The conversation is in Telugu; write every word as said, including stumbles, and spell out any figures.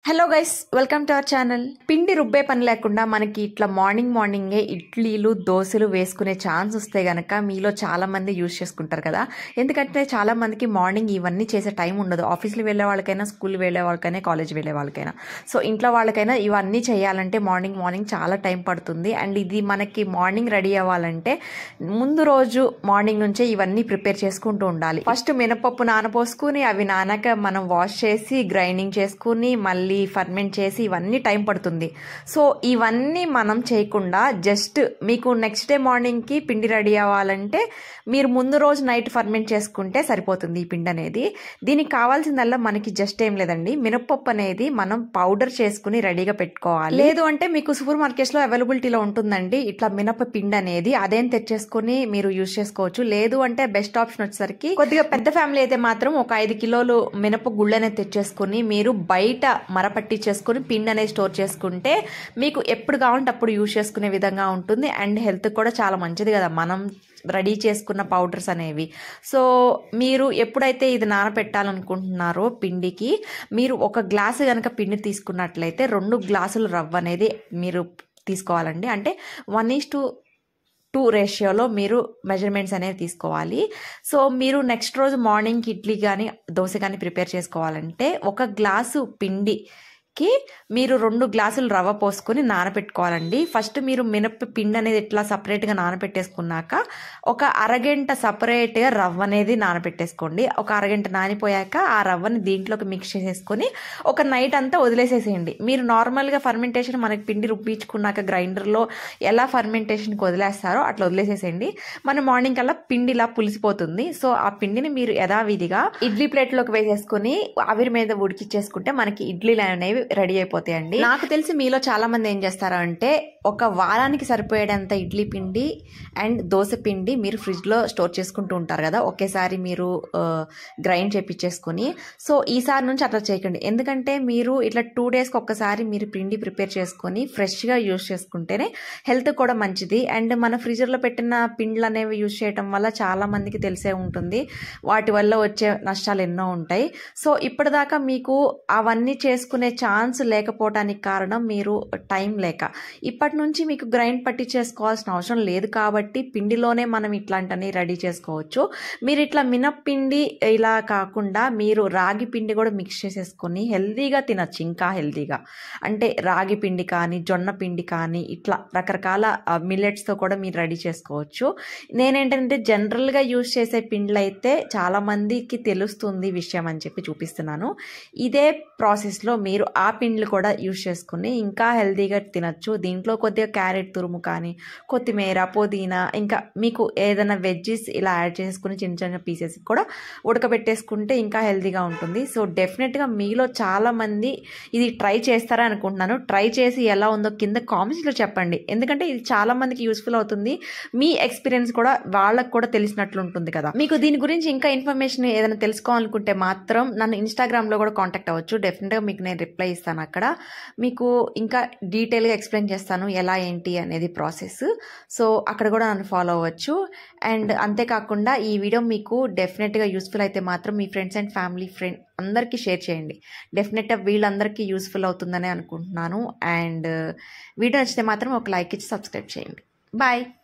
Hello guys, welcome to our channel. పిండి రుబ్బే పని లేకుండా మనకి ఇట్లా మార్నింగ్ మార్నింగే ఇడ్లీలు దోశలు వేసుకునే ఛాన్స్ వస్తే గనక మీలో చాలా మంది యూజ్ చేసుకుంటారు కదా. ఎందుకంటే చాలా మందికి మార్నింగ్ ఇవన్నీ చేసే టైం ఉండదు. ఆఫీస్కి వెళ్ళే వాళ్ళకైనా, స్కూల్ వెళ్ళే వాళ్ళకైనా, కాలేజ్ వెళ్ళే వాళ్ళకైనా. సో ఇంట్లో వాళ్ళకైనా ఇవన్నీ చేయాలంటే మార్నింగ్ మార్నింగ్ చాలా టైం పడుతుంది. అండ్ ఇది మనకి మార్నింగ్ రెడీ అవ్వాలంటే ముందు రోజు మార్నింగ్ నుంచే ఇవన్నీ ప్రిపేర్ చేసుకుంటూ ఉండాలి. ఫస్ట్ మినపప్పు నానపోసుకుని అవి నానాక మనం వాష్ చేసి గ్రైండింగ్ చేసుకుని మళ్ళీ ఫర్మెంట్ చేసి ఇవన్నీ టైం పడుతుంది. సో ఇవన్నీ మనం చేయకుండా జస్ట్ మీకు నెక్స్ట్ డే మార్నింగ్కి పిండి రెడీ అవ్వాలంటే మీరు ముందు రోజు నైట్ ఫర్మెంట్ చేసుకుంటే సరిపోతుంది ఈ పిండి అనేది. దీనికి కావాల్సిందల్లా మనకి జస్ట్ ఏం లేదండి, మినపప్పు అనేది మనం పౌడర్ చేసుకుని రెడీగా పెట్టుకోవాలి. లేదు అంటే మీకు సూపర్ మార్కెట్స్లో అవైలబిలిటీలో ఉంటుందండి ఇట్లా మినప పిండి అనేది, అదేం తెచ్చేసుకుని మీరు యూజ్ చేసుకోవచ్చు. లేదు అంటే బెస్ట్ ఆప్షన్ వచ్చేసరికి కొద్దిగా పెద్ద ఫ్యామిలీ అయితే మాత్రం ఒక ఐదు కిలోలు మినప గుళ్ళు అనేది తెచ్చేసుకుని మీరు బయట మరపట్టి చేసుకుని పిండి అనేది స్టోర్ చేసుకుంటే మీకు ఎప్పుడు కావాలంటే అప్పుడు యూజ్ చేసుకునే విధంగా ఉంటుంది. అండ్ హెల్త్ కూడా చాలా మంచిది కదా మనం రెడీ చేసుకున్న పౌడర్స్ అనేవి. సో మీరు ఎప్పుడైతే ఇది నానబెట్టాలనుకుంటున్నారో పిండికి మీరు ఒక గ్లాసు కనుక పిండి తీసుకున్నట్లయితే రెండు గ్లాసులు రవ్వ అనేది మీరు తీసుకోవాలండి. అంటే వన్ ఈస్ టు టూ రేషియోలో మీరు మెజర్మెంట్స్ అనేవి తీసుకోవాలి. సో మీరు నెక్స్ట్ రోజు మార్నింగ్కి ఇడ్లీ కానీ దోశ కానీ ప్రిపేర్ చేసుకోవాలంటే ఒక గ్లాసు పిండికి మీరు రెండు గ్లాసులు రవ్వ పోసుకొని నానబెట్టుకోవాలండి. ఫస్ట్ మీరు మినప పిండి అనేది ఇట్లా సపరేట్గా నానబెట్టేసుకున్నాక ఒక అరగంట సపరేట్గా రవ్వ అనేది నానబెట్టేసుకోండి. ఒక అరగంట నానిపోయాక ఆ రవ్వని దీంట్లోకి మిక్స్ చేసేసుకొని ఒక నైట్ అంతా వదిలేసేసేయండి. మీరు నార్మల్గా ఫర్మెంటేషన్ మనకి పిండి రుబ్బించుకున్నాక గ్రైండర్లో ఎలా ఫర్మెంటేషన్కి వదిలేస్తారో అట్లా వదిలేసేసేయండి. మన మార్నింగ్ కల్లా పిండి ఇలా పులిసిపోతుంది. సో ఆ పిండిని మీరు యథావిధిగా ఇడ్లీ ప్లేట్లోకి వేసేసుకుని ఆవిరి మీద ఉడికిచ్చేసుకుంటే మనకి ఇడ్లీలు అనేవి రెడీ అయిపోతాయండి. నాకు తెలిసి మీలో చాలా మంది ఏం చేస్తారా అంటే ఒక వారానికి సరిపోయేంత ఇడ్లీ పిండి అండ్ దోశ పిండి మీరు ఫ్రిడ్జ్లో స్టోర్ చేసుకుంటూ ఉంటారు కదా, ఒకేసారి మీరు గ్రైండ్ చేపించేసుకుని. సో ఈసారి నుంచి అట్లా చేయకండి. ఎందుకంటే మీరు ఇట్లా టూ డేస్కి ఒక్కసారి మీరు పిండి ప్రిపేర్ చేసుకొని ఫ్రెష్గా యూజ్ చేసుకుంటేనే హెల్త్ కూడా మంచిది. అండ్ మన ఫ్రిడ్జ్లో పెట్టిన పిండ్లు అనేవి యూజ్ చేయడం వల్ల చాలా మందికి తెలిసే ఉంటుంది వాటి వల్ల వచ్చే నష్టాలు ఎన్నో ఉంటాయి. సో ఇప్పటిదాకా మీకు అవన్నీ చేసుకునే ఛాన్స్ లేకపోవడానికి కారణం మీరు టైం లేక. ఇప్పటి నుంచి మీకు గ్రైండ్ పట్టి చేసుకోవాల్సిన అవసరం లేదు కాబట్టి పిండిలోనే మనం ఇట్లాంటివన్నీ రెడీ చేసుకోవచ్చు. మీరు ఇట్లా మినప్పిండి ఇలా కాకుండా మీరు రాగి పిండి కూడా మిక్స్ చేసేసుకొని హెల్తీగా తినచ్చు. ఇంకా హెల్తీగా అంటే రాగి పిండి కానీ జొన్న పిండి కానీ ఇట్లా రకరకాల మిల్లెట్స్తో కూడా మీరు రెడీ చేసుకోవచ్చు. నేనేంటంటే జనరల్గా యూజ్ చేసే పిండ్లు అయితే చాలా మందికి తెలుస్తుంది విషయం అని చెప్పి చూపిస్తున్నాను. ఇదే ప్రాసెస్లో మీరు ఆ పిండ్లు కూడా యూజ్ చేసుకుని ఇంకా హెల్తీగా తినచ్చు. దీంట్లో కొద్దిగా క్యారెట్ తురుము కానీ కొత్తిమీర పుదీనా ఇంకా మీకు ఏదైనా వెజ్జెస్ ఇలా యాడ్ చేసుకుని చిన్న చిన్న పీసెస్ కూడా ఉడకబెట్టేసుకుంటే ఇంకా హెల్తీగా ఉంటుంది. సో డెఫినెట్గా మీలో చాలామంది ఇది ట్రై చేస్తారా అనుకుంటున్నాను. ట్రై చేసి ఎలా ఉందో కింద కామెంట్స్లో చెప్పండి. ఎందుకంటే ఇది చాలా మందికి యూస్ఫుల్ అవుతుంది. మీ ఎక్స్పీరియన్స్ కూడా వాళ్ళకు కూడా తెలిసినట్లు ఉంటుంది కదా. మీకు దీని గురించి ఇంకా ఇన్ఫర్మేషన్ ఏదైనా తెలుసుకోవాలనుకుంటే మాత్రం నన్ను ఇన్స్టాగ్రామ్లో కూడా కాంటాక్ట్ అవ్వచ్చు. డెఫినెట్గా మీకు నేను రిప్లై ఇస్తాను. అక్కడ మీకు ఇంకా డీటెయిల్గా ఎక్స్ప్లెయిన్ చేస్తాను ఎలా ఏంటి అనేది ప్రాసెస్. సో అక్కడ కూడా నన్ను ఫాలో అవ్వచ్చు. అండ్ అంతేకాకుండా ఈ వీడియో మీకు డెఫినెట్గా యూస్ఫుల్ అయితే మాత్రం మీ ఫ్రెండ్స్ అండ్ ఫ్యామిలీ ఫ్రెండ్ అందరికీ షేర్ చేయండి. డెఫినెట్గా వీళ్ళందరికీ యూస్ఫుల్ అవుతుందని అనుకుంటున్నాను. అండ్ వీడియో నచ్చితే మాత్రం ఒక లైక్ ఇచ్చి సబ్స్క్రైబ్ చేయండి. బాయ్.